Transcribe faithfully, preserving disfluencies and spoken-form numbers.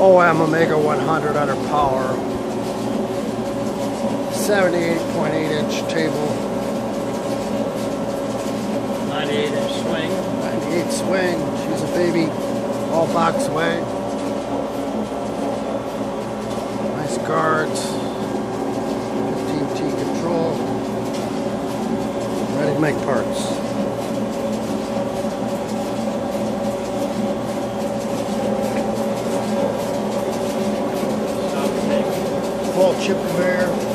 O M Omega one hundred under power. seventy-eight point eight inch table. ninety-eight inch swing. ninety-eight swing. She's a baby. All box away. Nice guards. fifteen T control. Ready to make parts. Full chip conveyor.